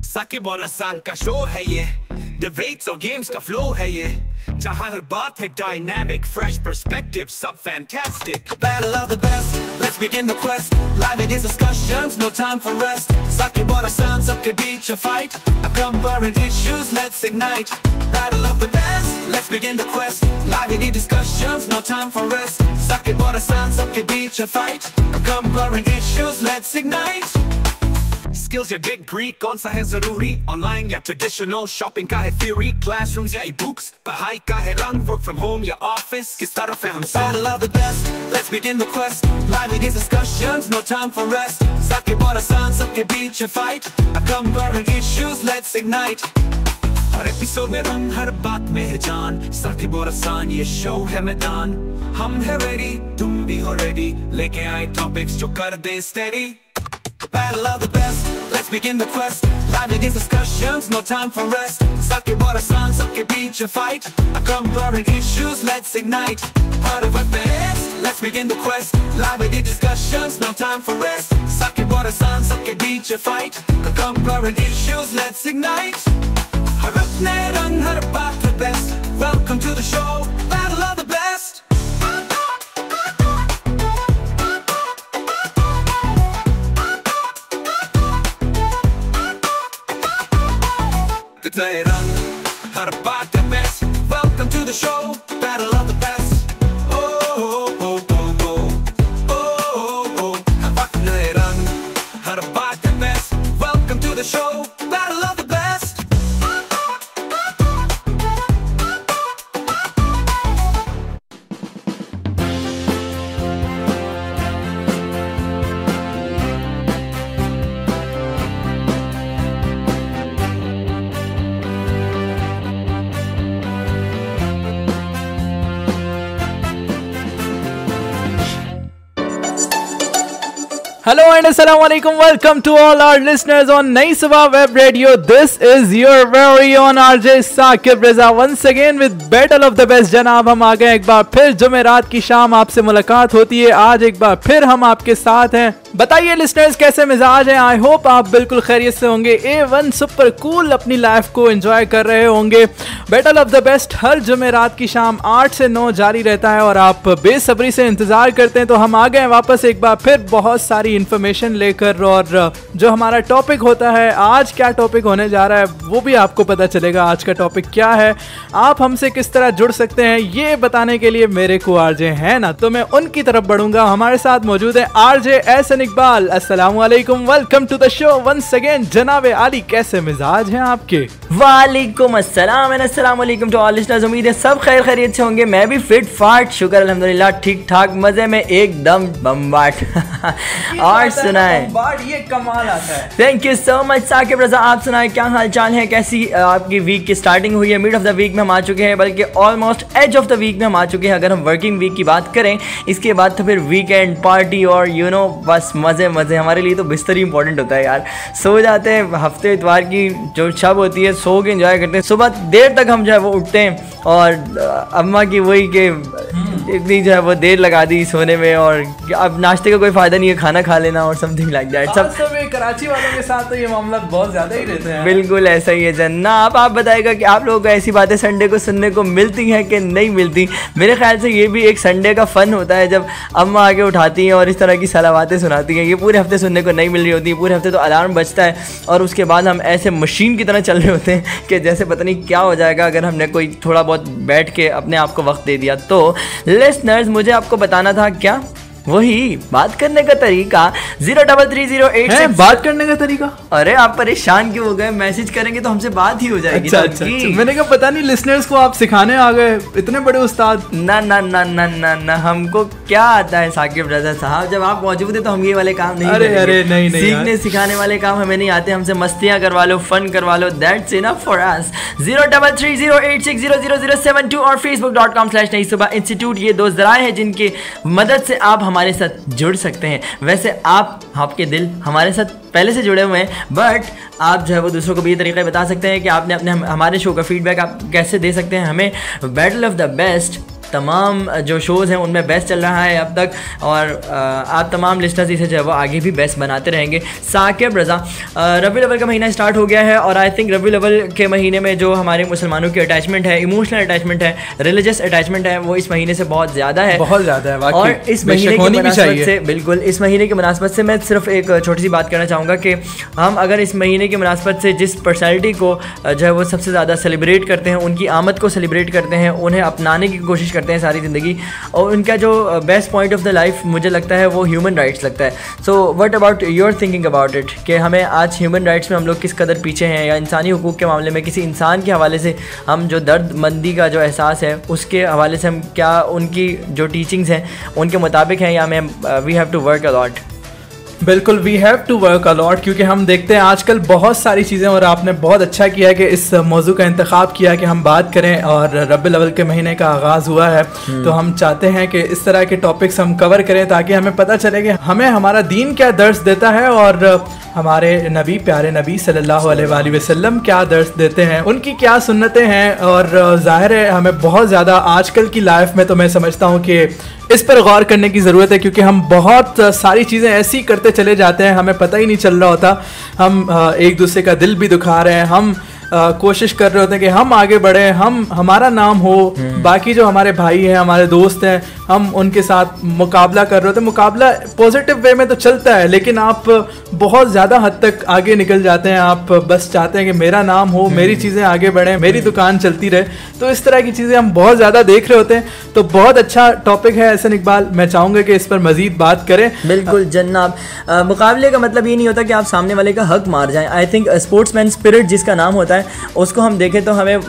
साकिब और हसन का शो है ये, डिबेट्स और गेम्स का फ्लो है ये, जहाँ हर बात है डायनामिक, फ्रेश पर्सपेक्टिव, सब fantastic. Battle of the best, let's begin the quest. Live in these discussions, no time for rest. Saqib और हसन सबके बीच a fight, upcoming current issues, let's ignite. Battle of the best, let's begin the quest. Live in these discussions, no time for rest. Saqib और हसन सबके बीच a fight, upcoming current issues, let's ignite. Skills या degree कौन सा है जरूरी, online या traditional, shopping का है थ्योरी, क्लासरूम्स या ई-बुक्स, पढ़ाई का है रंग, वर्क फ्रॉम होम या ऑफिस, किस तरफ है हम सब। Battle of the best, let's begin the quest. Live in these discussions, no time for rest. Saqib और हसन सबके बीच a fight, upcoming current issues, let's ignite. हर एपिसोड में रंग, हर बात में है जान, साकिब और हसन ये शो है मैदान। हम है रेडी, तुम भी हो रेडी, लेके आए टॉपिक्स जो कर दे steady. Battle of the best, let's begin the quest. Live in these discussions, no time for rest. Saqib और हसन सबके बीच a fight, upcoming current issues, let's ignite. Part of the best, let's begin the quest. Live in these discussions, no time for rest. Saqib और हसन सबके बीच a fight, upcoming current issues, let's ignite. हर अपने रंग, हर बात है best. Welcome to the show, Battle of the best. नए रंग, हर बात है best. Welcome to the show, Battle of the best. Oh oh oh oh oh oh oh. हर बात नए रंग, हर बात है best. Welcome to the show, Battle of the best. Hello and Assalamualaikum. Welcome to all our listeners on Nayi Subah Web Radio. This is your very own RJ Saqib Raza once again with Battle of the Best. जनाब हम आ गए एक बार फिर, जुमेरात की शाम आपसे मुलाकात होती है। आज एक बार फिर हम आपके साथ हैं। बताइए लिसनर्स कैसे मिजाज हैं? आई होप आप बिल्कुल खैरियत से होंगे, A1 सुपर कूल अपनी लाइफ को एंजॉय कर रहे होंगे। बैटल ऑफ द बेस्ट हर जुमेरात की शाम 8 से 9 जारी रहता है और आप बेसब्री से इंतजार करते हैं। तो हम आ गए वापस एक बार फिर बहुत सारी इन्फॉर्मेशन लेकर, और जो हमारा टॉपिक होता है आज, क्या टॉपिक होने जा रहा है वो भी आपको पता चलेगा। आज का टॉपिक क्या है, आप हमसे किस तरह जुड़ सकते हैं, ये बताने के लिए मेरे को आरजे है ना, तो मैं उनकी तरफ बढ़ूंगा। हमारे साथ मौजूद है आरजे एहसन इकबाल। अस्सलाम वालेकुम, welcome to the show once again. जनाबे आली कैसे मिजाज हैं आपके? वालेकुम अस्सलाम एंड अस्सलाम वालेकुम टू ऑल लिसनर्स। उम्मीद है सब खैर खैरियत से होंगे। मैं भी फिट फाट, शुक्र अल्हम्दुलिल्लाह, ठीक ठाक, मजे में, एकदम बम्बाट। और सुनाए, ये कमाल आता है। Thank you so much Saqib Raza. आप सुनाए क्या हाल चाल है, कैसी आपकी वीक की स्टार्टिंग हुई है? मिड ऑफ द वीक में हम आ चुके हैं, बल्कि almost edge of the week में हम आ चुके हैं। अगर हम वर्किंग वीक की बात करें, इसके बाद तो फिर वीकेंड पार्टी और यू नो बस मज़े मज़े। हमारे लिए तो बिस्तर ही इंपॉर्टेंट होता है यार। सो जाते हैं, हफ्ते इतवार की जो शब होती है सो के एंजॉय करते हैं। सुबह देर तक हम जो है वो उठते हैं, और अम्मा की वही के इतनी जो है वो देर लगा दी सोने में, और अब नाश्ते का कोई फ़ायदा नहीं है, खाना खा लेना और समथिंग लाइक दैट। सब कराची वालों के साथ तो ये मामला बहुत ज़्यादा ही रहते हैं। बिल्कुल ऐसा ही है जन्ना। आप बताएगा कि आप लोगों को ऐसी बातें संडे को सुनने को मिलती हैं कि नहीं मिलती? मेरे ख्याल से ये भी एक संडे का फ़न होता है, जब अम्मा आके उठाती हैं और इस तरह की सलावातें सुनाती हैं। ये पूरे हफ्ते सुनने को नहीं मिल रही होती। पूरे हफ्ते तो अलार्म बजता है और उसके बाद हम ऐसे मशीन की तरह चल रहे होते हैं कि जैसे पता नहीं क्या हो जाएगा अगर हमने कोई थोड़ा बहुत बैठ के अपने आप को वक्त दे दिया। तो लिसनर्स, मुझे आपको बताना था क्या, वही बात करने का तरीका 03308 बात करने का तरीका। अरे आप परेशान क्यों हो गए? मैसेज करेंगे तो हमसे बात ही हो जाएगी। अच्छा। मैंने कहा पता नहीं लिसनर्स को आप सिखाने आ गए, इतने बड़े उस्ताद। ना ना ना ना ना ना, हमको क्या आता है साकिब रजा साहब, जब आप मौजूद है तो हम ये वाले काम नहीं करेंगे। अरे नहीं सीखने सिखाने वाले काम हमें नहीं आते। हमसे मस्तियाँ करवा लो, फन करवा लो, दैट्स इनफ फॉर अस। 03308600072 और facebook.com/नईसुबह इंस्टीट्यूट, ये दो जराए हैं जिनकी मदद से आप हमारे साथ जुड़ सकते हैं। वैसे आपके दिल हमारे साथ पहले से जुड़े हुए हैं, बट आप जो है वो दूसरों को भी ये तरीका बता सकते हैं कि आपने हमारे शो का फीडबैक आप कैसे दे सकते हैं हमें। बैटल ऑफ द बेस्ट तमाम जो शोज़ हैं उनमें बेस्ट चल रहा है अब तक, और आप तमाम लिस्टर्स इसे जो है वो आगे भी बेस्ट बनाते रहेंगे। साकिब रज़ा, रबी अव्वल का महीना स्टार्ट हो गया है और आई थिंक रबी अव्वल के महीने में जो हमारे मुसलमानों की अटैचमेंट है, इमोशनल अटैचमेंट है, रिलीजियस अटैचमेंट है, वो इस महीने से बहुत ज़्यादा है, बहुत ज़्यादा है। और इस महीने की मुनासबत से, बिल्कुल इस महीने की मुनासबत से मैं सिर्फ एक छोटी सी बात कहना चाहूँगा कि हम अगर इस महीने की मुनासबत से जिस पर्सनैलिटी को जो है वो सबसे ज़्यादा सेलिब्रेट करते हैं, उनकी आमद को सेलिब्रेट करते हैं, उन्हें अपनाने की कोशिश करते हैं सारी ज़िंदगी, और उनका जो best point of the life मुझे लगता है वो ह्यूमन राइट्स लगता है। So what about your thinking about it, कि हमें आज ह्यूमन राइट्स में हम लोग किस कदर पीछे हैं, या इंसानी हुकूक के मामले में किसी इंसान के हवाले से हम जो दर्दमंदी का जो एहसास है उसके हवाले से हम क्या उनकी जो टीचिंग्स हैं उनके मुताबिक हैं, या हमें we have to work a lot? बिल्कुल we have to work a lot, क्योंकि हम देखते हैं आजकल बहुत सारी चीज़ें, और आपने बहुत अच्छा किया कि इस मौजू का इंतखाब किया कि हम बात करें, और रबी अव्वल के महीने का आगाज़ हुआ है तो हम चाहते हैं कि इस तरह के टॉपिक्स हम कवर करें ताकि हमें पता चले कि हमें हमारा दीन क्या दर्स देता है और हमारे नबी, प्यारे नबी सल्लल्लाहु अलैहि वसल्लम क्या दर्स देते हैं, उनकी क्या सुन्नतें हैं। और ज़ाहिर है हमें बहुत ज़्यादा आजकल की लाइफ में तो मैं समझता हूँ कि इस पर गौर करने की ज़रूरत है, क्योंकि हम बहुत सारी चीज़ें ऐसी करते चले जाते हैं, हमें पता ही नहीं चल रहा होता, हम एक दूसरे का दिल भी दुखा रहे हैं, हम कोशिश कर रहे होते हैं कि हम आगे बढ़े, हम हमारा नाम हो, बाकी जो हमारे भाई हैं, हमारे दोस्त हैं, हम उनके साथ मुकाबला कर रहे होते हैं। मुकाबला पॉजिटिव वे में तो चलता है, लेकिन आप बहुत ज़्यादा हद तक आगे निकल जाते हैं, आप बस चाहते हैं कि मेरा नाम हो, मेरी चीज़ें आगे बढ़ें, मेरी दुकान चलती रहे, तो इस तरह की चीज़ें हम बहुत ज़्यादा देख रहे होते हैं। तो बहुत अच्छा टॉपिक है एहसन इकबाल, मैं चाहूँगा कि इस पर मज़ीद बात करें। बिल्कुल जनाब, मुकाबले का मतलब ये नहीं होता कि आप सामने वाले का हक मार जाएं। आई थिंक स्पोर्ट्समैन स्पिरिट जिसका नाम होता है उसको हम देखें तो हमें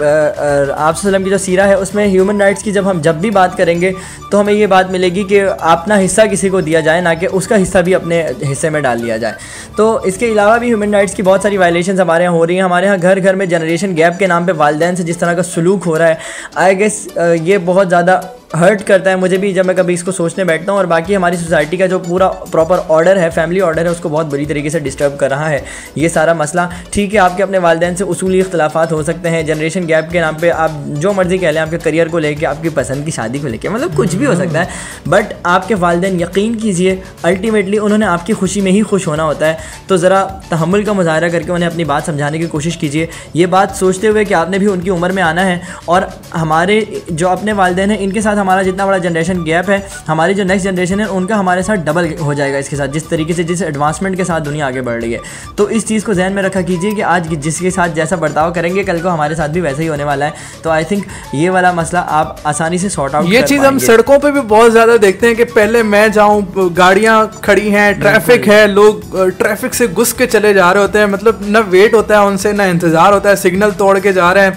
आप सल्लम की जो सीरा है उसमें ह्यूमन राइट्स की जब भी बात करेंगे तो हमें ये बात मिलेगी कि अपना हिस्सा किसी को दिया जाए, ना कि उसका हिस्सा भी अपने हिस्से में डाल लिया जाए। तो इसके अलावा भी ह्यूमन राइट्स की बहुत सारी वायलेशंस हमारे यहाँ हो रही हैं। हमारे यहाँ घर घर में जनरेशन गैप के नाम पे वालिदैन से जिस तरह का सलूक हो रहा है, आई गेस ये बहुत ज़्यादा हर्ट करता है मुझे भी जब मैं कभी इसको सोचने बैठता हूँ। और बाकी हमारी सोसाइटी का जो पूरा प्रॉपर ऑर्डर है, फैमिली ऑर्डर है, उसको बहुत बुरी तरीके से डिस्टर्ब कर रहा है ये सारा मसला। ठीक है, आपके अपने वालिदैन से उसूली इख्तलाफात हो सकते हैं, जनरेशन गैप के नाम पे आप जो मर्ज़ी कह लें, आपके करियर को लेके, आपकी पसंद की शादी को लेके, मतलब कुछ भी हो सकता है, बट आपके वालिदैन यकीन कीजिए अल्टीमेटली उन्होंने आपकी खुशी में ही खुश होना होता है। तो ज़रा तहम्मुल का मुजाहरा करके उन्हें अपनी बात समझाने की कोशिश कीजिए, ये बात सोचते हुए कि आपने भी उनकी उम्र में आना है, और हमारे जो अपने वालिदैन हैं इनके साथ हमारा जितना बड़ा जनरेशन गैप है, हमारी जो नेक्स्ट जनरेशन है उनका हमारे साथ डबल हो जाएगा इसके साथ, जिस तरीके से जिस एडवांसमेंट के साथ दुनिया आगे बढ़ रही है। तो इस चीज़ को ध्यान में रखा कीजिए कि आज जिसके साथ जैसा बर्ताव करेंगे कल को हमारे साथ भी वैसे ही होने वाला है। तो आई थिंक ये वाला मसला आप आसानी से सॉर्ट आउट ये चीज़ हम सड़कों पे भी बहुत ज़्यादा देखते हैं कि पहले मैं जाऊँ, गाड़ियाँ खड़ी हैं, ट्रैफिक है, लोग ट्रैफिक से घुस के चले जा रहे होते हैं, मतलब न वेट होता है उनसे, न इंतज़ार होता है, सिग्नल तोड़ के जा रहे हैं,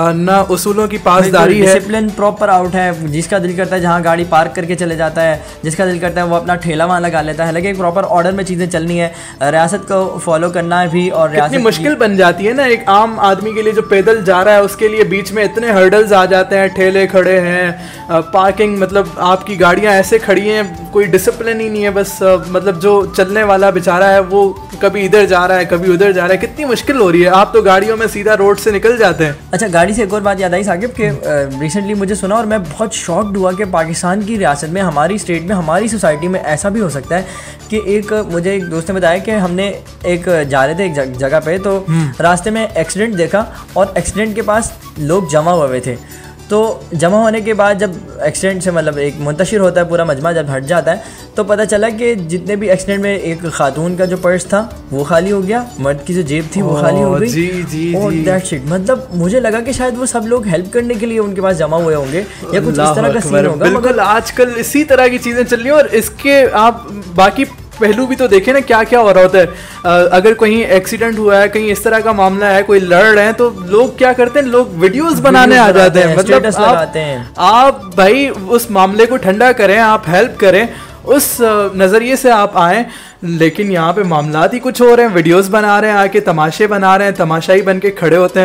न उसूलों की पासदारी है, डिसिप्लिन प्रॉपर आउट है। जिसका दिल करता है जहाँ गाड़ी पार्क करके चले जाता है, जिसका दिल करता है वो अपना ठेला वहाँ लगा लेता है। लेकिन एक प्रॉपर ऑर्डर में चीज़ें चलनी है, रियासत को फॉलो करना भी, और कितनी मुश्किल बन जाती है ना एक आम आदमी के लिए जो पैदल जा रहा है, उसके लिए बीच में इतने हर्डल्स आ जाते हैं, ठेले खड़े हैं, पार्किंग, मतलब आपकी गाड़ियाँ ऐसे खड़ी हैं, कोई डिसिप्लिन ही नहीं है, बस मतलब जो चलने वाला बेचारा है वो कभी इधर जा रहा है कभी उधर जा रहा है, कितनी मुश्किल हो रही है। आप तो गाड़ियों में सीधा रोड से निकल जाते हैं। अच्छा, गाड़ी से एक और बात याद आई साकिब के रिसेंटली मुझे सुना और मैं बहुत शॉक्ड हुआ कि पाकिस्तान की रियासत में, हमारी स्टेट में, हमारी सोसाइटी में ऐसा भी हो सकता है कि मुझे एक दोस्त ने बताया कि हमने एक जा रहे थे एक जगह पे, तो रास्ते में एक्सीडेंट देखा और एक्सीडेंट के पास लोग जमा हुए थे। तो जमा होने के बाद जब एक्सीडेंट से मतलब एक मुंतशिर होता है पूरा मजमा, जब हट जाता है तो पता चला कि जितने भी एक्सीडेंट में एक खातून का जो पर्स था वो खाली हो गया, मर्द की जो जेब थी वो खाली हो गई, और दैट्स इट। मतलब मुझे लगा कि शायद वो सब लोग हेल्प करने के लिए उनके पास जमा हुए होंगे या कुछ इस तरह का सीन होगा। बिल्कुल, आजकल इसी तरह की चीज़ें चल रही हैं। और इसके आप बाकी पहलू भी तो देखें ना, क्या क्या हो रहा होता है। अगर कहीं एक्सीडेंट हुआ है, कहीं इस तरह का मामला है, कोई लड़ रहे हैं, तो लोग क्या करते हैं, लोग वीडियोस बनाने आ जाते हैं। मतलब आप भाई उस मामले को ठंडा करें, आप हेल्प करें, उस नज़रिए से आप आएँ। लेकिन यहाँ पे मामलात ही कुछ हो रहे हैं, वीडियोस बना रहे हैं, आके तमाशे बना रहे हैं, तमाशाई बन के खड़े होते हैं।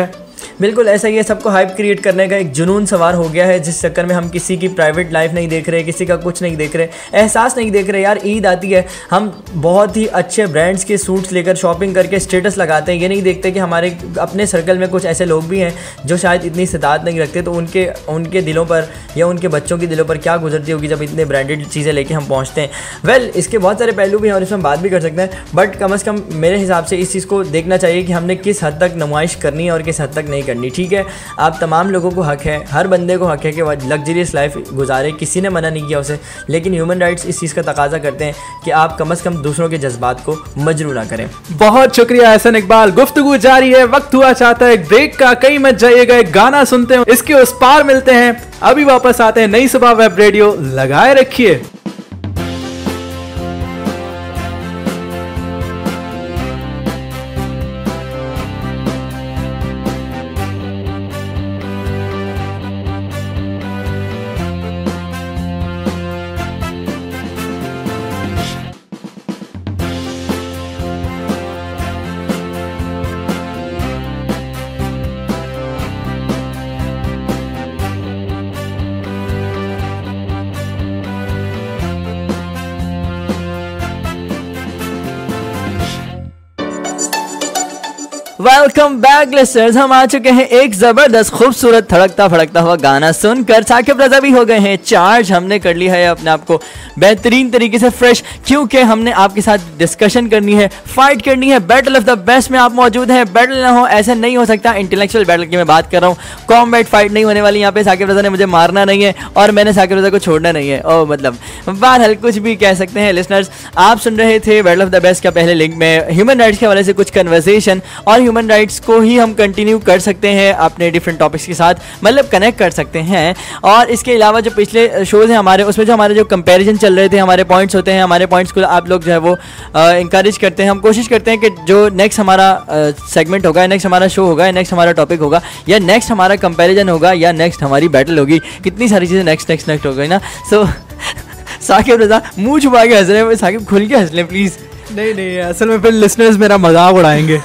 बिल्कुल ऐसा ही है, सबको हाइप क्रिएट करने का एक जुनून सवार हो गया है, जिस चक्कर में हम किसी की प्राइवेट लाइफ नहीं देख रहे, किसी का कुछ नहीं देख रहे, एहसास नहीं देख रहे। यार ईद आती है, हम बहुत ही अच्छे ब्रांड्स के सूट्स लेकर शॉपिंग करके स्टेटस लगाते हैं, ये नहीं देखते कि हमारे अपने सर्कल में कुछ ऐसे लोग भी हैं जो शायद इतनी इस्तेताद नहीं रखते, तो उनके दिलों पर या उनके बच्चों के दिलों पर क्या गुजरती होगी जब इतने ब्रांडेड चीज़ें लेके हम पहुँचते हैं। वेल, इसके बहुत सारे पहलू भी हैं और इसमें बात भी कर सकते हैं, बट कम से कम मेरे हिसाब से इस चीज़ को देखना चाहिए कि हमने किस हद तक नुमाइश करनी है और किस हद तक नहीं करनी। ठीक है, आप तमाम लोगों को हक है, हर बंदे को हक है कि वह लग्जरियस लाइफ गुजारे, किसी ने मना नहीं किया उसे, लेकिन ह्यूमन राइट्स इस चीज़ का तकाजा करते हैं कि आप कम से कम दूसरों के जज्बात को मजरू ना करें। बहुत शुक्रिया एहसन इकबाल। गुफ्तगू जारी है, वक्त हुआ चाहता है एक ब्रेक का, कहीं मत जाइएगा, एक गाना सुनते हैं, इसके उस पार मिलते हैं, अभी वापस आते हैं। नई सुबह वेब रेडियो लगाए रखिए। वेलकम बैक लिस्टर्स, हम आ चुके हैं एक जबरदस्त खूबसूरत थड़कता फड़कता हुआ गाना सुनकर। साकिब रजा भी हो गए हैं चार्ज, हमने कर लिया है अपने आप को बेहतरीन तरीके से फ्रेश, क्योंकि हमने आपके साथ डिस्कशन करनी है, फाइट करनी है। बैटल ऑफ द बेस्ट में आप मौजूद हैं, बैटल ना हो ऐसे नहीं हो सकता। इंटेलेक्चुअल बैटल की मैं बात कर रहा हूँ, कॉम्बैट फाइट नहीं होने वाली यहाँ पे। साकिब रजा ने मुझे मारना नहीं है और मैंने साकिब रजा को छोड़ना नहीं है। ओ मतलब बहरहाल कुछ भी कह सकते हैं लिसनर्स। आप सुन रहे थे बैटल ऑफ द बेस्ट का पहले लिंक में ह्यूमन राइट्स के हवाले से कुछ कन्वर्सेशन, और ह्यूमन राइट्स को ही हम कंटिन्यू कर सकते हैं अपने डिफरेंट टॉपिक्स के साथ, मतलब कनेक्ट कर सकते हैं। और इसके अलावा जो पिछले शोज़ हैं हमारे, उसमें जो हमारे जो कंपैरिजन चल रहे थे, हमारे पॉइंट्स होते हैं, हमारे पॉइंट्स को आप लोग जो है वो इंकरेज करते हैं। हम कोशिश करते हैं कि जो नेक्स्ट हमारा सेगमेंट होगा, नेक्स्ट हमारा शो होगा, नेक्स्ट हमारा टॉपिक होगा, या नेक्स्ट हमारा कंपैरिजन होगा, या नेक्स्ट हमारी बैटल होगी, कितनी सारी चीज़ें नेक्स्ट हो गई ना। सो साकिब रजा मुँह छुपा के हंस रहे हैं, साकिब खुल के हंस लें प्लीज़। नहीं, असल में फिर लिसनर्स मेरा मजाक उड़ाएंगे।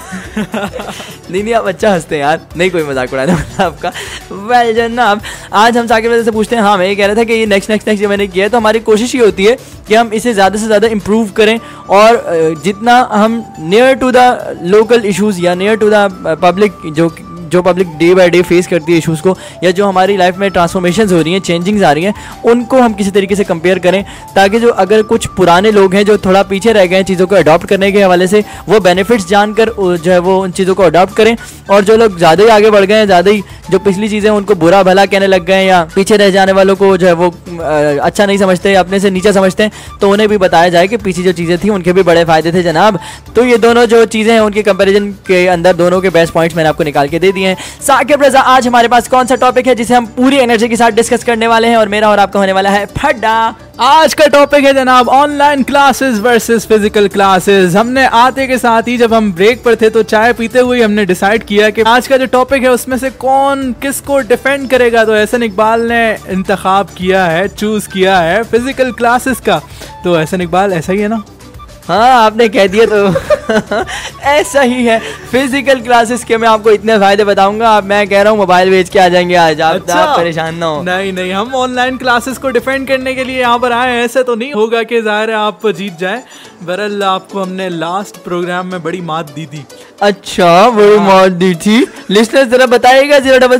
नहीं आप अच्छा हंसते हैं यार, नहीं कोई मजाक उड़ाने वाला आपका। वेल जनाब, आज हम साकिब रजा से पूछते हैं। हाँ, मैं ये कह रहा था कि ये नेक्स्ट जो मैंने किया है, तो हमारी कोशिश ये होती है कि हम इसे ज़्यादा से ज़्यादा इम्प्रूव करें, और जितना हम near to the local issues या नियर टू द पब्लिक जो public day by day face करती है इशूज़ को, या जो हमारी लाइफ में ट्रांसफॉर्मेशंस हो रही हैं, चेंजिंग्स आ रही हैं, उनको हम किसी तरीके से कंपेयर करें, ताकि जो अगर कुछ पुराने लोग हैं जो थोड़ा पीछे रह गए हैं चीज़ों को अडॉप्ट करने के हवाले से, वो बेनिफिट्स जानकर जो है वो उन चीज़ों को अडॉप्ट करें, और जो लोग ज़्यादा ही आगे बढ़ गए हैं, ज़्यादा ही जो पिछली चीज़ें उनको बुरा भला कहने लग गए हैं, या पीछे रह जाने वालों को जो है वो अच्छा नहीं समझते, अपने से नीचा समझते हैं, तो उन्हें भी बताया जाए कि पीछे जो चीज़ें थी उनके भी बड़े फ़ायदे थे जनाब। तो ये दोनों जो चीज़ें हैं उनके कंपैरिजन के अंदर दोनों के बेस्ट पॉइंट्स मैंने आपको निकाल के दे दिए हैं। साकिब रजा, आज हमारे पास कौन सा टॉपिक है जिसे हम पूरी एनर्जी के साथ डिस्कस करने वाले हैं, और मेरा और आपका होने वाला है फड्डा। आज का टॉपिक है जनाब online classes versus physical classes. हमने आते के साथ ही जब हम ब्रेक पर थे तो चाय पीते हुए हमने डिसाइड किया कि आज का जो टॉपिक है उसमें से कौन किसको डिफेंड करेगा, तो एहसन इकबाल ने इंतखाब किया है, चूज किया है फिजिकल क्लासेस का। तो एहसन इकबाल, ऐसा ही है ना? हाँ, आपने कह दिया तो ऐसा ही है। फिजिकल क्लासेस के मैं आपको इतने फायदे बताऊंगा, अब मैं कह रहा हूँ मोबाइल बेच के आ जाएंगे आज आप। अच्छा? आप परेशान ना हो। नहीं, हम ऑनलाइन क्लासेस को डिफेंड करने के लिए यहाँ पर आए हैं। ऐसे तो नहीं होगा कि ज़ाहिर है आप जीत जाए। बहरहाल आपको हमने लास्ट प्रोग्राम में बड़ी मात दी थी। अच्छा, बड़ी मात दी थी। लिस्टनर्स जरा बताइएगा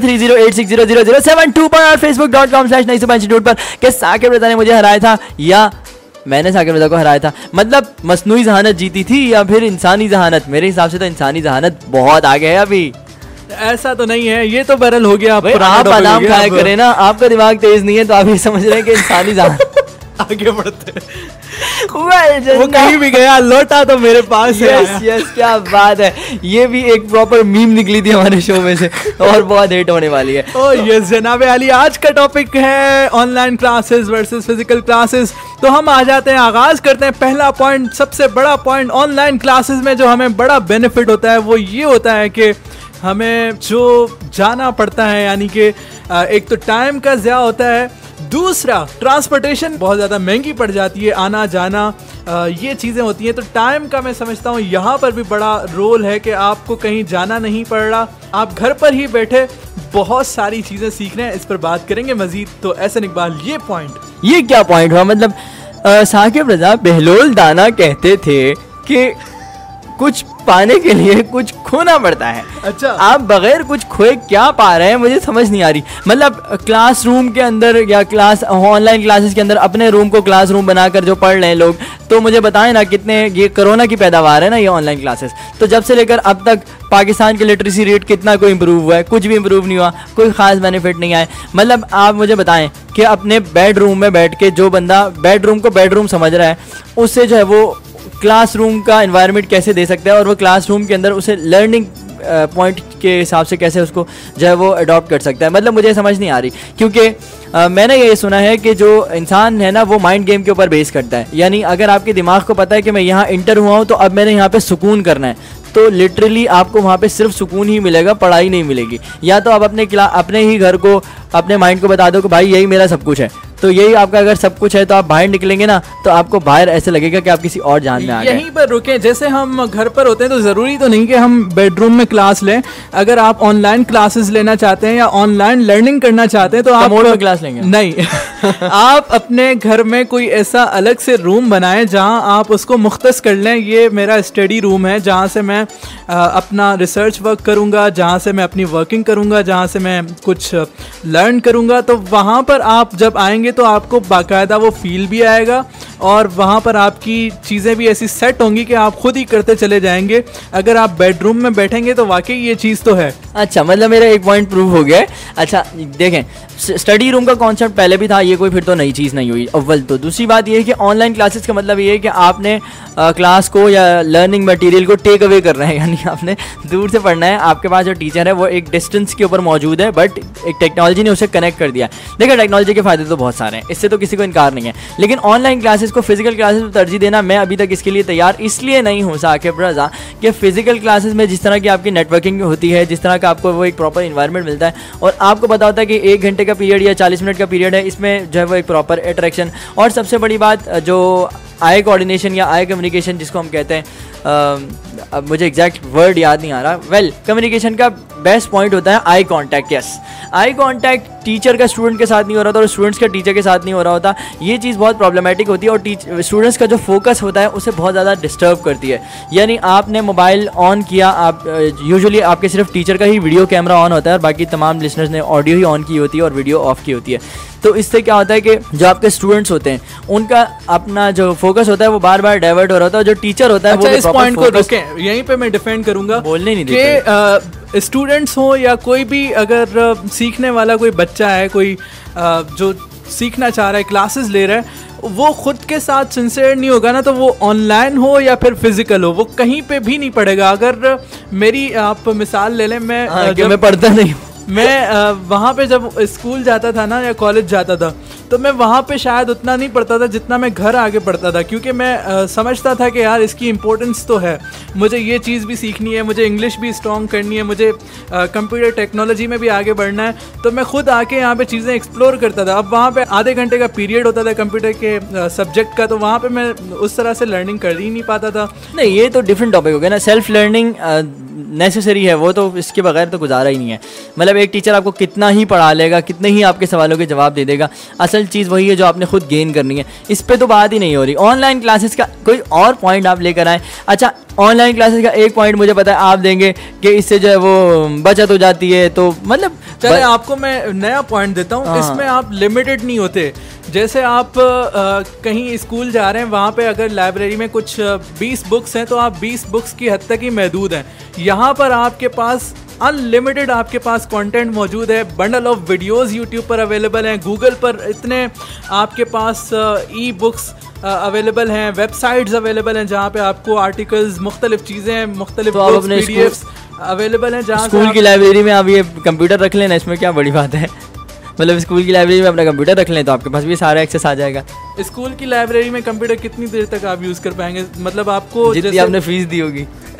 033086000072 पर और facebook.com/naisuba पर कि साकिब रजा ने मुझे हराया था या मैंने साकिब रजा को हराया था। मतलब मसनूई जहानत जीती थी या फिर इंसानी जहानत? मेरे हिसाब से तो इंसानी जहानत बहुत आगे है अभी। ऐसा तो नहीं है, ये तो बहरहाल हो गया। आप बादाम खाया करें ना, आपका दिमाग तेज नहीं है तो आप ये समझ रहे हैं कि इंसानी जहानत आगे बढ़ते वो कहीं भी गया लौटा तो मेरे पास है। यस, क्या बात है। ये भी एक प्रॉपर मीम निकली थी हमारे शो में से और बहुत हिट होने वाली है। ओह यस जनाब अली, आज का टॉपिक है online classes versus physical classes. तो हम आ जाते हैं, आगाज करते हैं। पहला पॉइंट, सबसे बड़ा पॉइंट ऑनलाइन क्लासेस में जो हमें बड़ा बेनिफिट होता है वो ये होता है कि हमें जो जाना पड़ता है, यानी कि एक तो टाइम का ज़्या होता है, दूसरा, ट्रांसपोर्टेशन बहुत ज़्यादा महंगी पड़ जाती है, आना जाना ये चीज़ें होती हैं, तो टाइम का मैं समझता हूँ यहाँ पर भी बड़ा रोल है कि आपको कहीं जाना नहीं पड़ रहा, आप घर पर ही बैठे बहुत सारी चीज़ें सीख रहे हैं। इस पर बात करेंगे मजीद। तो एहसन इकबाल, ये क्या पॉइंट हुआ? मतलब साकिब रज़ा बेहलोल दाना कहते थे कि कुछ पाने के लिए कुछ खोना पड़ता है। अच्छा, आप बगैर कुछ खोए क्या पा रहे हैं, मुझे समझ नहीं आ रही। मतलब क्लासरूम के अंदर या ऑनलाइन क्लासेस के अंदर अपने रूम को क्लासरूम बनाकर जो पढ़ रहे हैं लोग, तो मुझे बताएं ना कितने ये कोरोना की पैदावार है ना ये ऑनलाइन क्लासेस, तो जब से लेकर अब तक पाकिस्तान के लिटरेसी रेट कितना कोई इंप्रूव हुआ है? कुछ भी इंप्रूव नहीं हुआ, कोई खास बेनिफिट नहीं आए। मतलब आप मुझे बताएं कि अपने बेडरूम में बैठ के जो बंदा बेडरूम को बेडरूम समझ रहा है, उससे जो है वो क्लासरूम का एनवायरनमेंट कैसे दे सकता है, और वो क्लासरूम के अंदर उसे लर्निंग पॉइंट के हिसाब से कैसे उसको जो है वो अडॉप्ट कर सकता है। मतलब मुझे समझ नहीं आ रही, क्योंकि मैंने ये सुना है कि जो इंसान है ना वो माइंड गेम के ऊपर बेस करता है। यानी अगर आपके दिमाग को पता है कि मैं यहाँ इंटर हुआ हूँ तो अब मैंने यहाँ पे सुकून करना है, तो लिटरली आपको वहाँ पे सिर्फ सुकून ही मिलेगा, पढ़ाई नहीं मिलेगी। या तो आप अपने ही घर को, अपने माइंड को बता दो कि भाई यही मेरा सब कुछ है, तो यही आपका अगर सब कुछ है तो आप बाहर निकलेंगे ना तो आपको बाहर ऐसे लगेगा कि आप किसी और जहान में आ गए। यहीं पर रुके। जैसे हम घर पर होते हैं तो ज़रूरी तो नहीं कि हम बेडरूम में क्लास लें। अगर आप ऑनलाइन क्लासेस लेना चाहते हैं या ऑनलाइन लर्निंग करना चाहते हैं तो आप मोड में क्लास लेंगे नहीं आप अपने घर में कोई ऐसा अलग से रूम बनाएं जहां आप उसको मुख्तस कर लें। ये मेरा स्टडी रूम है जहां से मैं अपना रिसर्च वर्क करूंगा, जहां से मैं अपनी वर्किंग करूंगा, जहां से मैं कुछ लर्न करूंगा। तो वहां पर आप जब आएंगे तो आपको बाकायदा वो फील भी आएगा और वहाँ पर आपकी चीज़ें भी ऐसी सेट होंगी कि आप खुद ही करते चले जाएंगे। अगर आप बेडरूम में बैठेंगे तो वाकई ये चीज़ तो है। अच्छा, मतलब मेरा एक पॉइंट प्रूव हो गया। अच्छा देखें, स्टडी रूम का कॉन्सेप्ट पहले भी था, ये कोई फिर तो नई चीज़ नहीं हुई अव्वल तो। दूसरी बात ये है कि ऑनलाइन क्लासेस का मतलब ये है कि आपने क्लास को या लर्निंग मटेरियल को टेक अवे कर रहे हैं, यानी आपने दूर से पढ़ना है। आपके पास जो टीचर है वो एक डिस्टेंस के ऊपर मौजूद है, बट एक टेक्नोलॉजी ने उसे कनेक्ट कर दिया। देखिए टेक्नोलॉजी के फ़ायदे तो बहुत सारे हैं, इससे तो किसी को इनकार नहीं है, लेकिन ऑनलाइन क्लासेस को फिजिकल क्लासेस में तरजीह देना मैं अभी तक इसके लिए तैयार इसलिए नहीं हूँ साकिब रज़ा कि फिजिकल क्लासेस में जिस तरह की आपकी नेटवर्किंग होती है, जिस तरह का आपको वो एक प्रॉपर इन्वायरमेंट मिलता है, और आपको पता होता है कि 1 घंटे का पीरियड या 40 मिनट का पीरियड है, इसमें जो है वो एक प्रॉपर अट्रैक्शन, और सबसे बड़ी बात जो आई कोऑर्डिनेशन या आई कम्युनिकेशन जिसको हम कहते हैं, अब मुझे एग्जैक्ट वर्ड याद नहीं आ रहा। कम्युनिकेशन का बेस्ट पॉइंट होता है eye contact. Yes, eye contact teacher का स्टूडेंट के साथ नहीं हो रहा होता और स्टूडेंट्स का टीचर के साथ नहीं हो रहा होता। ये चीज़ बहुत प्रॉब्लमेटिक होती है और स्टूडेंट्स का जो फोकस होता है उसे बहुत ज़्यादा डिस्टर्ब करती है। यानी आपने मोबाइल ऑन किया, आप यूजुअली आपके सिर्फ टीचर का ही वीडियो कैमरा ऑन होता है और बाकी तमाम लिसनर्स ने ऑडियो ही ऑन की होती है और वीडियो ऑफ की होती है। तो इससे क्या होता है कि जो आपके स्टूडेंट्स होते हैं उनका अपना जो फोकस होता है वो बार बार डाइवर्ट हो रहा होता है, जो टीचर होता है वो इस पॉइंट को रुकें, यहीं पे मैं डिफेंड करूंगा। बोलने नहीं देते। स्टूडेंट्स हो या कोई भी अगर सीखने वाला कोई बच्चा है, कोई जो सीखना चाह रहा है, क्लासेस ले रहा है, वो खुद के साथ सिंसियर नहीं होगा ना, तो वो ऑनलाइन हो या फिर फिजिकल हो, वो कहीं पे भी नहीं पढ़ेगा। अगर मेरी आप मिसाल ले लें, मैं पढ़ता नहीं हूँ, मैं वहाँ पे जब स्कूल जाता था ना या कॉलेज जाता था तो मैं वहाँ पे शायद उतना नहीं पढ़ता था जितना मैं घर आगे पढ़ता था, क्योंकि मैं समझता था कि यार इसकी इम्पोर्टेंस तो है, मुझे ये चीज़ भी सीखनी है, मुझे इंग्लिश भी स्ट्रॉन्ग करनी है, मुझे कंप्यूटर टेक्नोलॉजी में भी आगे बढ़ना है। तो मैं खुद आके यहाँ पे चीज़ें एक्सप्लोर करता था। अब वहाँ पे आधे घंटे का पीरियड होता था कंप्यूटर के सब्जेक्ट का, तो वहाँ पर मैं उस तरह से लर्निंग कर ही नहीं पाता था। नहीं, ये तो डिफरेंट टॉपिक हो गया ना। सेल्फ लर्निंग नेसेसरी है, वो तो इसके बगैर तो गुजारा ही नहीं है। मतलब एक टीचर आपको कितना ही पढ़ा लेगा, कितने ही आपके सवालों के जवाब दे देगा, असल चीज़ वही है जो आपने खुद गेन करनी है। इस पे तो बात ही नहीं हो रही। ऑनलाइन क्लासेस का कोई और पॉइंट आप लेकर आए। अच्छा, ऑनलाइन क्लासेस का एक पॉइंट मुझे पता है आप देंगे कि इससे जो है वो बचत हो जाती है, तो मतलब चले आपको मैं नया पॉइंट देता हूँ। इसमें आप लिमिटेड नहीं होते। जैसे आप कहीं स्कूल जा रहे हैं, वहाँ पे अगर लाइब्रेरी में कुछ 20 बुक्स हैं तो आप 20 बुक्स की हद तक ही महदूद हैं। यहाँ पर आपके पास अनलिमिटेड आपके पास कंटेंट मौजूद है। बंडल ऑफ वीडियोस यूट्यूब पर अवेलेबल हैं, गूगल पर इतने आपके पास ई बुक्स अवेलेबल हैं, वेबसाइट्स अवेलेबल हैं जहाँ पे आपको आर्टिकल्स, मुख्तलिफ चीज़ें, मुख्तलिफ पीडीएफ्स अवेलेबल हैं। जहाँ स्कूल की लाइब्रेरी में आप ये कंप्यूटर रख लेना, इसमें क्या बड़ी बात है। मतलब स्कूल की लाइब्रेरी में अपना कंप्यूटर रख लें तो आपके पास भी सारा एक्सेस आ जाएगा। स्कूल की लाइब्रेरी में कंप्यूटर कितनी देर तक आप यूज़ कर पाएंगे? मतलब आपको जितनी आपने फीस दी होगी।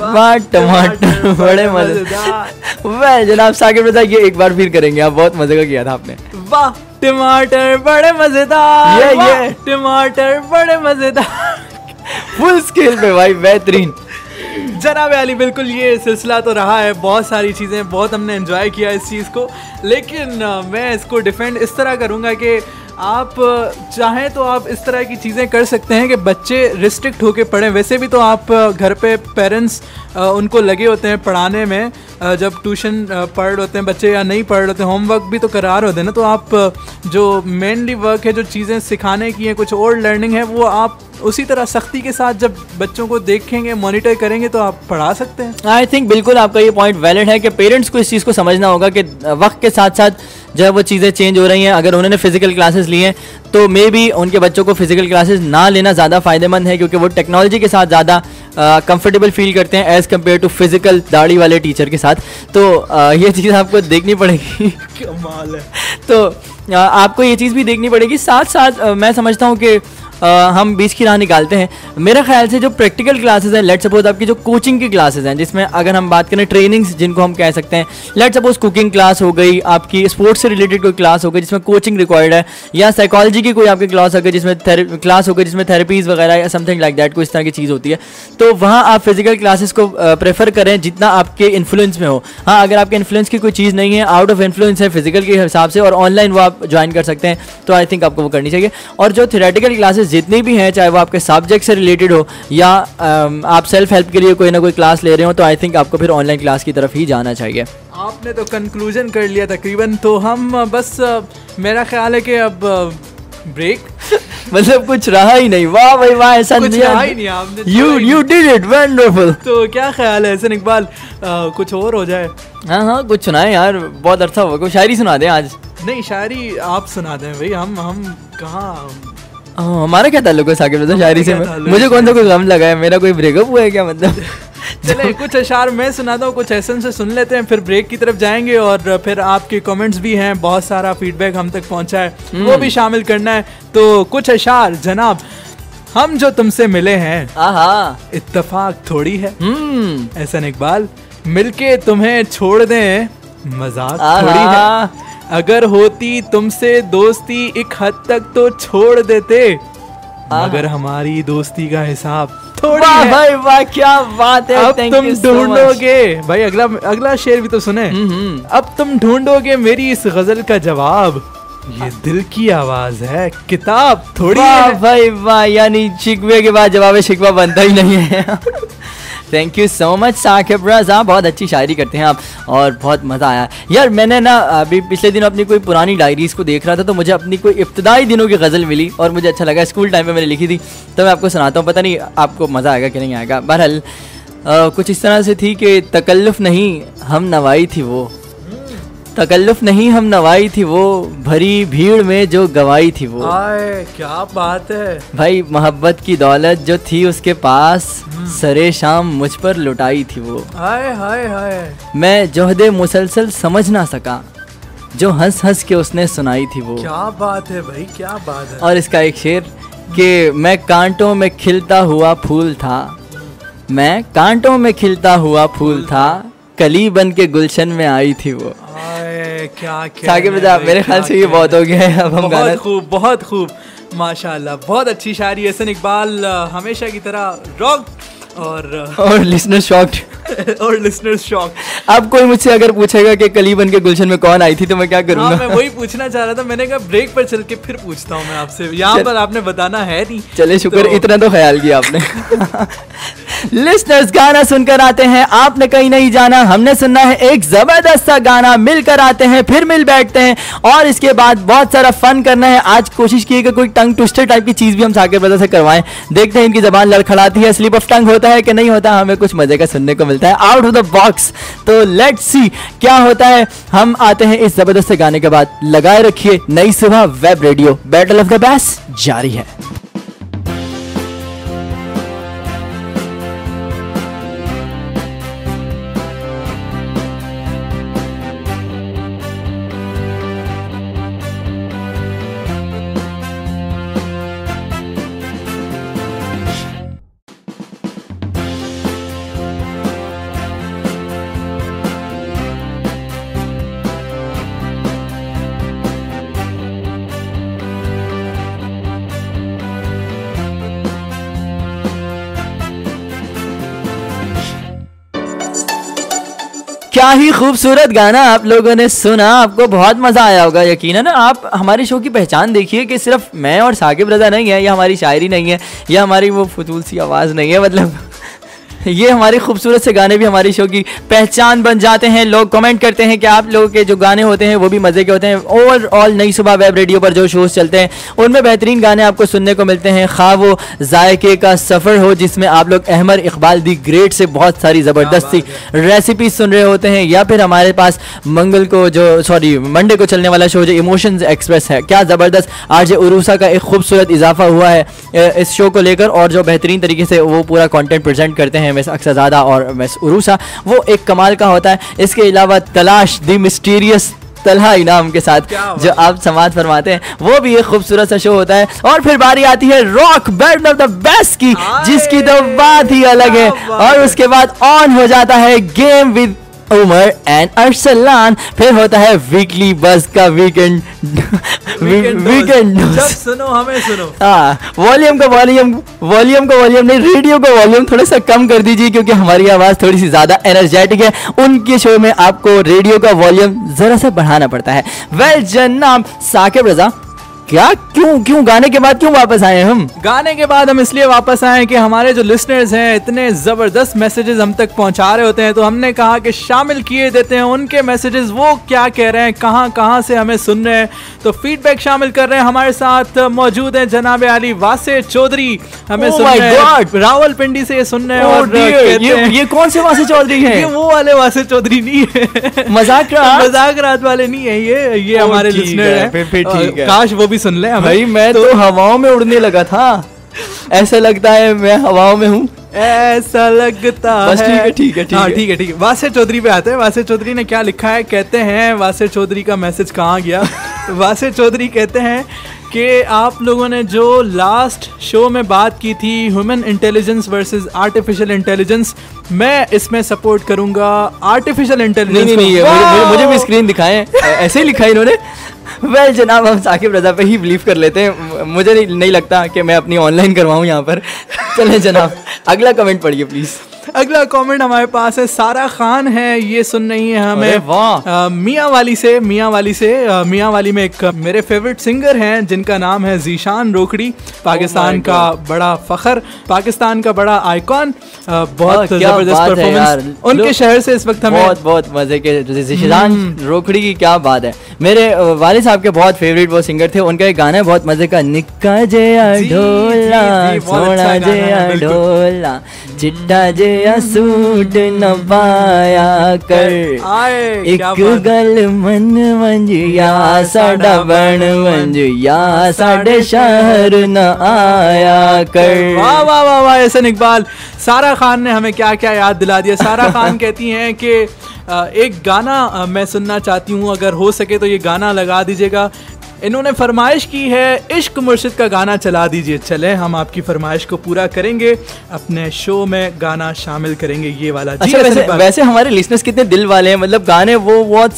वाह टमाटर बड़े मजेदार। वेल जनाब साकिब रज़ा, ये एक बार फिर करेंगे आप, बहुत मजे का किया था आपने। वाह टमाटर बड़े मजेदार, ये टमाटर बड़े मजेदार। फुल स्केल पे भाई, बेहतरीन। जनाब अली, बिल्कुल ये सिलसिला तो रहा है, बहुत सारी चीज़ें, बहुत हमने एंजॉय किया इस चीज़ को, लेकिन मैं इसको डिफेंड इस तरह करूँगा कि आप चाहें तो आप इस तरह की चीज़ें कर सकते हैं कि बच्चे रिस्ट्रिक्ट होकर पढ़ें। वैसे भी तो आप घर पे पेरेंट्स उनको लगे होते हैं पढ़ाने में, जब ट्यूशन पढ़ रहे होते हैं बच्चे या नहीं पढ़ रहे होते, होमवर्क भी तो करा रहे होते हैं ना, तो आप जो मेनली वर्क है, जो चीज़ें सिखाने की हैं, कुछ और लर्निंग है, वो आप उसी तरह सख्ती के साथ जब बच्चों को देखेंगे, मॉनिटर करेंगे, तो आप पढ़ा सकते हैं। आई थिंक बिल्कुल आपका ये पॉइंट वैलिड है कि पेरेंट्स को इस चीज़ को समझना होगा कि वक्त के साथ साथ जो है वो चीज़ें चेंज हो रही हैं। अगर उन्होंने फिजिकल क्लासेस ली हैं तो मे बी उनके बच्चों को फिजिकल क्लासेस ना लेना ज़्यादा फ़ायदेमंद है, क्योंकि वो टेक्नोलॉजी के साथ ज़्यादा कंफर्टेबल फील करते हैं एज़ कम्पेयर टू फिजिकल दाढ़ी वाले टीचर के साथ। तो ये चीज़ आपको देखनी पड़ेगी। कमाल है। तो आपको ये चीज़ भी देखनी पड़ेगी। साथ साथ मैं समझता हूँ कि हम बीच की राह निकालते हैं। मेरे ख्याल से जो प्रैक्टिकल क्लासेस हैं, लेट सपोज आपकी जो कोचिंग की क्लासेस हैं, जिसमें अगर हम बात करें ट्रेनिंग्स जिनको हम कह सकते हैं, लेट सपोज कुकिंग क्लास हो गई, आपकी स्पोर्ट्स से रिलेटेड कोई क्लास हो गई जिसमें कोचिंग रिक्वायर्ड है, या साइकोलॉजी की कोई आपकी क्लास हो गई जिसमें क्लास हो गई जिसमें थेरेपीज़ वगैरह या समथिंग लाइक दैट, कोई इस तरह की चीज़ होती है, तो वहाँ आप फिजिकल क्लासेस को प्रेफर करें जितना आपके इन्फ्लुएंस में हो। हाँ, अगर आपके इन्फ्लुएंस की कोई चीज़ नहीं है, आउट ऑफ इन्फ्लुएंस है फिजिकल के हिसाब से, और ऑनलाइन वो आप ज्वाइन कर सकते हैं, तो आई थिंक आपको वो करनी चाहिए। और जो थ्योरेटिकल क्लासेस जितनी भी हैं, चाहे वो आपके सब्जेक्ट से रिलेटेड हो या आप सेल्फ हेल्प के लिए कोई ना कोई क्लास ले रहे हो, तो आई थिंक आपको फिर ऑनलाइन क्लास की तरफ ही जाना चाहिए। आपने तो कंक्लूजन कर लिया तकरीबन, तो हम बस मेरा ख्याल है कि अब ब्रेक मतलब कुछ रहा ही नहीं। वाह भाई वाह, ऐसा कुछ रहा ही नहीं, आपने यू डिड इट वंडरफुल। तो क्या ख्याल है एहसन इकबाल, कुछ और हो जाए? हाँ हाँ, कुछ सुनाए यार, बहुत अरसा हुआ, कोई शायरी सुना दें आज। नहीं, शायरी आप सुना दें भाई, हम कहाँ, हमारा क्या ताल्लुक है साकिब रज़ा शायरी से? मुझे कौन सा कोई गम लगा है? मेरा कोई ब्रेकअप हुआ है क्या मतलब? चले कुछ अशार मैं सुनाता हूँ, कुछ एहसन से सुन लेते हैं, फिर ब्रेक की तरफ जाएंगे, और फिर आपके कमेंट्स भी हैं, बहुत सारा फीडबैक हम तक पहुँचा है, वो भी शामिल करना है। तो कुछ अशार जनाब, हम जो तुमसे मिले हैं इत्तेफाक थोड़ी है, एहसन इकबाल, मिलके तुम्हें छोड़ दें मजाक थोड़ी है, अगर होती तुमसे दोस्ती एक हद तक तो छोड़ देते, मगर हमारी दोस्ती का हिसाब थोड़ी है। भाई वाह, क्या बात है। अब तुम ढूंढोगे भाई, अगला शेर भी तो सुने। अब तुम ढूंढोगे मेरी इस गजल का जवाब, ये दिल की आवाज है, किताब थोड़ी है। भाई वाह, यानी शिकवे के बाद जवाब शिकवा बनता ही नहीं है। Thank you so much Saqib Raza, बहुत अच्छी शायरी करते हैं आप, और बहुत मज़ा आया यार। मैंने ना अभी पिछले दिनों अपनी कोई पुरानी डायरीज़ को देख रहा था, तो मुझे अपनी कोई इब्तदाई दिनों की गज़ल मिली और मुझे अच्छा लगा, स्कूल टाइम पे मैंने लिखी थी, तो मैं आपको सुनाता हूँ, पता नहीं आपको मज़ा आएगा कि नहीं आएगा। बहरहाल कुछ इस तरह से थी कि तकल्लुफ़ नहीं हम नवाई थी वो, तकल्लुफ़ नहीं हम नवाई थी वो, भरी भीड़ में जो गवाई थी वो। आए क्या बात है भाई, मोहब्बत की दौलत जो थी उसके पास, सरे शाम मुझ पर लुटाई थी वो। हाय हाय हाय, मैं जोहदे मुसलसल समझ ना सका, जो हंस हंस के उसने सुनाई थी वो। क्या बात है भाई, क्या बात है। और इसका एक शेर कि मैं कांटों में खिलता हुआ फूल था, मैं कांटों में खिलता हुआ फूल था, कली बन के गुलशन में आई थी वो। क्या साकिब रज़ा, मेरे ख्याल से ये बहुत हो गया है, अब हम गाना। बहुत खूब माशाल्लाह, बहुत अच्छी शायरी। एहसन इकबाल हमेशा की तरह रॉक, और लिसनर शॉक्ड और लिसनर्स शॉक। अब कोई मुझसे अगर पूछेगा कि कली बन के गुलशन में कौन आई थी, तो मैं क्या करूंगा? हाँ, मैं वही पूछना चाह रहा था, मैंने कहा ब्रेक पर चल के फिर पूछता हूँ मैं आपसे, यहाँ पर आपने बताना है नहीं। चले शुक्र, इतना तो ख्याल किया आपने। लिसनर्स, गाना सुनकर आते हैं, आपने कहीं नहीं जाना, हमने सुनना है एक जबरदस्त सा गाना, मिलकर आते हैं, फिर मिल बैठते हैं, और इसके बाद बहुत सारा फन करना है। आज कोशिश की कि कोई टंग ट्विस्टर टाइप की चीज भी हम साकिब रज़ा से करवाएं, देखते हैं इनकी जबान लड़खड़ाती है, स्लिप ऑफ टंग होता है कि नहीं होता, हमें कुछ मजे का सुनने को मिलता है आउट ऑफ द बॉक्स। तो लेट्स सी क्या होता है। हम आते हैं इस जबरदस्त गाने के बाद। लगाए रखिए Nai Subah web radio, battle of the best जारी है। क्या ही खूबसूरत गाना आप लोगों ने सुना, आपको बहुत मज़ा आया होगा यकीनन। आप हमारे शो की पहचान देखिए कि सिर्फ मैं और साकिब रज़ा नहीं है, या हमारी शायरी नहीं है, या हमारी वो फजूल सी आवाज़ नहीं है, मतलब ये हमारे खूबसूरत से गाने भी हमारी शो की पहचान बन जाते हैं। लोग कमेंट करते हैं कि आप लोगों के जो गाने होते हैं वो भी मज़े के होते हैं। ओवरऑल नई सुबह वेब रेडियो पर जो शोज़ चलते हैं उनमें बेहतरीन गाने आपको सुनने को मिलते हैं, खा वो जायके का सफ़र हो जिसमें आप लोग अहमद इकबाल दी ग्रेट से बहुत सारी ज़बरदस्त सी रेसिपीज सुन रहे होते हैं, या फिर हमारे पास मंडे को चलने वाला शो जो इमोशंस एक्सप्रेस है, क्या ज़बरदस्त आरजे उरूसा का एक खूबसूरत इजाफा हुआ है इस शो को लेकर, और जो बेहतरीन तरीके से वो पूरा कंटेंट प्रेजेंट करते हैं मिस अक्सरज़ादा और मिस उरूसा, वो एक कमाल का होता है। इसके अलावा तलाश द मिस्टीरियस तलहा इनाम के साथ जो आप समाज फरमाते हैं वो भी एक खूबसूरत सा शो होता है। और फिर बारी आती है rock band of the best की, जिसकी तो बात ही अलग है। और उसके बाद ऑन हो जाता है game with Umar and Arsalan, फिर होता है वीकली बस का वीकेंड जब सुनो हमें सुनो। हाँ, वॉल्यूम को वॉल्यूम नहीं, रेडियो को वॉल्यूम थोड़ा सा कम कर दीजिए क्योंकि हमारी आवाज़ थोड़ी सी ज़्यादा एनर्जेटिक है। उनके शो में आपको रेडियो का वॉल्यूम ज़रा सा बढ़ाना पड़ता है। वेल जनाब साकिब रज़ा, क्या क्यों गाने के बाद क्यों वापस आए हम? गाने के बाद हम इसलिए वापस आए कि हमारे जो लिसनर्स हैं इतने ज़बरदस्त मैसेजेस हम तक पहुंचा रहे होते हैं, तो हमने कहा कि शामिल किए देते हैं उनके मैसेजेस, वो क्या कह रहे हैं, कहाँ से हमें सुन रहे हैं। तो फीडबैक शामिल कर रहे हैं। हमारे साथ मौजूद हैं जनाब अली वासे चौधरी, हमें सुन रहे हैं रावलपिंडी से सुन रहे हैं। और ये कौन से वासे चौधरी हैं? ये वो वाले वासे चौधरी नहीं है, मजाक रात वाले नहीं है, ये हमारे लिसनर हैं। काश वो भी सुन ले भाई, मैं तो हवाओं में उड़ने लगा था, ऐसा लगता है मैं हवाओं में हूँ, ऐसा लगता है। ठीक है। वासे चौधरी पे आते हैं। वासे चौधरी ने क्या लिखा है, कहते हैं, वासे चौधरी का मैसेज कहाँ गया। वासे चौधरी कहते हैं कि आप लोगों ने जो लास्ट शो में बात की थी human intelligence versus artificial intelligence, मैं इसमें सपोर्ट करूंगा आर्टिफिशियल इंटेलिजेंस। नहीं, मुझे भी स्क्रीन दिखाएं, ऐसे ही लिखा है इन्होंने। वेल जनाब, हम साकिब रज़ा पे ही बिलीव कर लेते हैं, मुझे नहीं लगता कि मैं अपनी ऑनलाइन करवाऊँ यहाँ पर। चलें जनाब, अगला कमेंट पढ़िए प्लीज़। अगला कमेंट हमारे पास है, सारा खान है, ये सुन रही है हमें मियाँ वाली से। मियाँ वाली में एक मेरे फेवरेट सिंगर हैं जिनका नाम है जीशान रोकड़ी, पाकिस्तान का बड़ा फखर, पाकिस्तान का बड़ा आइकॉन, बहुत जबरदस्त परफॉर्मेंस उनके शहर से इस वक्त हमें बहुत मजे के। जीशान रोकड़ी की क्या बात है, मेरे वालिद साहब के बहुत फेवरेट वो सिंगर थे। उनका एक गाना है बहुत मजे का, निक्का जया ढोला सोना जया ढोला चिट्टा जया सूट न पाया कर, एक गल मन मंज या साडा बन मंज या साडे शहर न आया कर। वाह वाह वाह वाह, एहसन इकबाल। सारा खान ने हमें क्या क्या याद दिला दिया। सारा खान कहती हैं कि एक गाना मैं सुनना चाहती हूँ, अगर हो सके तो ये गाना लगा दीजिएगा। इन्होंने फरमाइश की है इश्क मुर्शिद का गाना चला दीजिए। चले, हम आपकी फरमाइश को पूरा करेंगे, अपने शो में गाना शामिल करेंगे ये वाला। अच्छा, वैसे हमारे लिसनर्स कितने दिल वाले हैं, मतलब गाने वो बहुत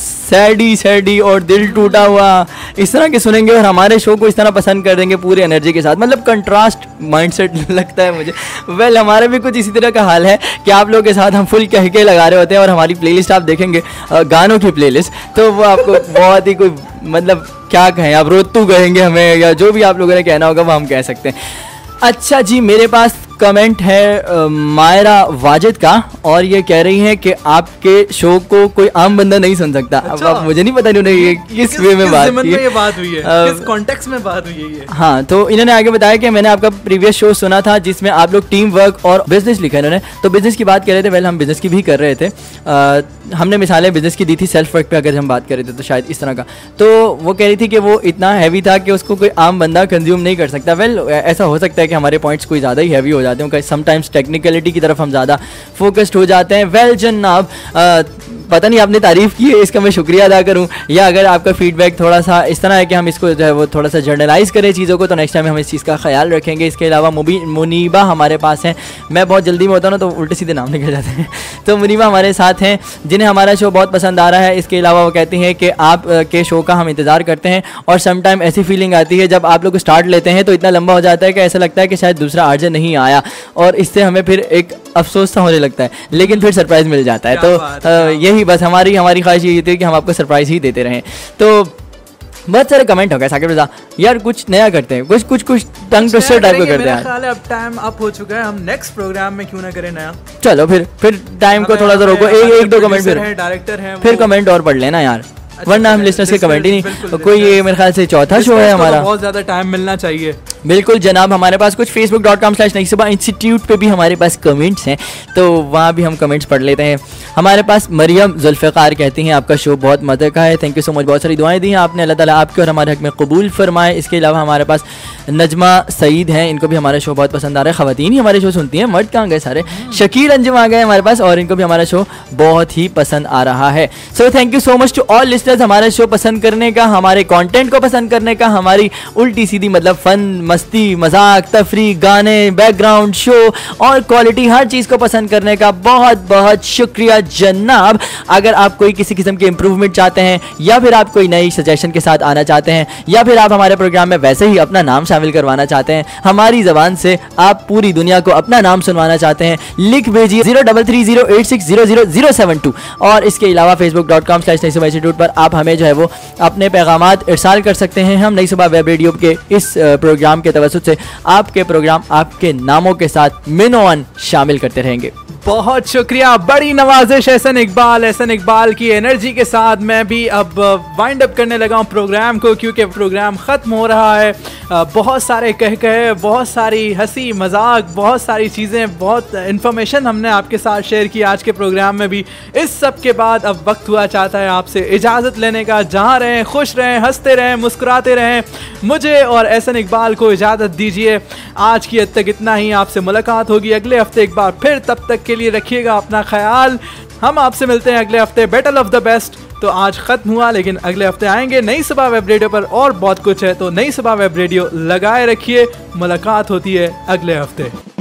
सैडी और दिल टूटा हुआ इस तरह के सुनेंगे और हमारे शो को इस तरह पसंद कर देंगे पूरी एनर्जी के साथ, मतलब कंट्रास्ट माइंडसेट लगता है मुझे। वेल, हमारे भी कुछ इसी तरह का हाल है कि आप लोगों के साथ हम फुल कह के लगा रहे होते हैं, और हमारी प्लेलिस्ट आप देखेंगे गानों की प्लेलिस्ट, तो वो आपको बहुत ही कोई मतलब क्या कहें, आप रोतू कहेंगे हमें, या जो भी आप लोगों ने कहना होगा वो हम कह सकते हैं। अच्छा जी, मेरे पास कमेंट है मायरा वाजिद का, और ये कह रही हैं कि आपके शो को कोई आम बंदा नहीं सुन सकता। अच्छा। अब मुझे नहीं पता इन्होंने ये किस वे में बात की है, ये बात हुई है, किस कॉन्टेक्स्ट में बात हुई है ये। हाँ, तो इन्होंने आगे बताया कि मैंने आपका प्रीवियस शो सुना था जिसमें आप लोग टीम वर्क और बिजनेस लिखा है इन्होंने, तो बिजनेस की बात कर रहे थे। वेल, हम बिजनेस की भी कर रहे थे, हमने मिसालें बिजनेस की दी थी, सेल्फ वर्क पे अगर हम बात कर रहे थे तो शायद इस तरह का। तो वो कह रही थी कि वो इतना हैवी था कि उसको कोई आम बंदा कंज्यूम नहीं कर सकता। वेल, ऐसा हो सकता है कि हमारे पॉइंट्स कोई ज़्यादा ही हैवी हो जाते हैं, समटाइम्स टेक्निकलिटी की तरफ हम ज़्यादा फोकस्ड हो जाते हैं। वेल जनाब, पता नहीं आपने तारीफ़ की है, इसका मैं शुक्रिया अदा करूं, या अगर आपका फीडबैक थोड़ा सा इस तरह है कि हम इसको जो है वो थोड़ा सा जर्नलाइज करें चीज़ों को, तो नेक्स्ट टाइम हम इस चीज़ का ख्याल रखेंगे। इसके अलावा मुनीबा हमारे पास हैं, मैं बहुत जल्दी में होता हूँ ना तो उल्टे सीधे नाम निकल जाते हैं, तो मुनीबा हमारे साथ हैं जिन्हें हमारा शो बहुत पसंद आ रहा है। इसके अलावा वो कहती हैं कि आप के शो का हम इंतज़ार करते हैं, और समटाइम ऐसी फीलिंग आती है जब आप लोग स्टार्ट लेते हैं तो इतना लंबा हो जाता है कि ऐसा लगता है कि शायद दूसरा आरजे नहीं आया, और इससे हमें फिर एक अफसोस सा होने लगता है, लेकिन फिर सरप्राइज़ मिल जाता है। तो यही यही बस हमारी ख्वाहिश यही थी कि हम आपको सरप्राइज ही देते रहें। तो बहुत सारे कमेंट हो गए साकिब रज़ा, यार कुछ नया करते हैं, कुछ टंग ट्विस्टर टाइप को करते हैं। ख्याल है अब टाइम अप हो चुका है, हम नेक्स्ट प्रोग्राम में क्यों ना करें नया। चलो फिर टाइम को थोड़ा सा रोको, एक दो कमेंट डायरेक्टर हैं फिर कमेंट और पढ़ लेना यार, वरना हम लिस्टर्स के कमेंट ही नहीं। कोई ये मेरे ख्याल से चौथा शो है हमारा, बहुत ज्यादा टाइम मिलना चाहिए। बिल्कुल जनाब, हमारे पास कुछ facebook.com/नईसुबह इंस्टीट्यूट पे भी हमारे पास कमेंट्स हैं, तो वहाँ भी हम कमेंट्स पढ़ लेते हैं। हमारे पास मरियम जुल्फ़िकार कहती हैं आपका शो बहुत मज़े का है, थैंक यू सो मच, बहुत सारी दुआएं दी हैं आपने, अल्लाह ताला आपके और हमारे हक में कबूल फरमाए। इसके अलावा हमारे पास नजमा सईद हैं, इनको भी हमारा शो बहुत पसंद आ रहा है, ख़वातीन ही हमारे शो सुनती हैं, मर्द कहाँ गए सारे। शकील अंजुम आ गए हमारे पास और इनको भी हमारा शो बहुत ही पसंद आ रहा है। So thank you so much to all listeners, हमारे शो पसंद करने का, हमारे कंटेंट को पसंद करने का, हमारी उल्टी सीधी मतलब फन मस्ती मजाक तफरी गाने बैकग्राउंड शो और क्वालिटी हर चीज़ को पसंद करने का बहुत बहुत शुक्रिया जनाब। अगर आप कोई किसी किस्म के इंप्रूवमेंट चाहते हैं या फिर आप कोई नई सजेशन के साथ आना चाहते हैं या फिर आप हमारे प्रोग्राम में वैसे ही अपना नाम शामिल करवाना चाहते हैं, हमारी ज़बान से आप पूरी दुनिया को अपना नाम सुनवाना चाहते हैं, लिख भेजिए 033086000072। और इसके अलावा facebook.com/नईसुबह इंस्टीट्यूट पर आप हमें जो है वो अपने पैगामात इरसाल कर सकते हैं। हम नई सुबह वेब रेडियो के इस प्रोग्राम के तवस्सुत से आपके प्रोग्राम आपके नामों के साथ मिनोअन शामिल करते रहेंगे। बहुत शुक्रिया, बड़ी नवाजिश एहसन इकबाल की एनर्जी के साथ मैं भी अब वाइंड अप करने लगा हूँ प्रोग्राम को, क्योंकि प्रोग्राम ख़त्म हो रहा है। बहुत सारे कहे, बहुत सारी हंसी मजाक, बहुत सारी चीज़ें, बहुत इन्फॉर्मेशन हमने आपके साथ शेयर की आज के प्रोग्राम में भी। इस सब के बाद अब वक्त हुआ चाहता है आपसे इजाज़त लेने का। जहाँ रहें खुश रहें, हंसते रहें, मुस्कुराते रहें। मुझे और एहसन इकबाल को इजाज़त दीजिए। आज की हद तक इतना ही, आपसे मुलाकात होगी अगले हफ्ते एक बार फिर, तब तक के लिए रखिएगा अपना ख्याल। हम आपसे मिलते हैं अगले हफ्ते, बैटल ऑफ द बेस्ट तो आज खत्म हुआ, लेकिन अगले हफ्ते आएंगे नई सुबह वेब रेडियो पर और बहुत कुछ है, तो नई सुबह वेब रेडियो लगाए रखिए। मुलाकात होती है अगले हफ्ते।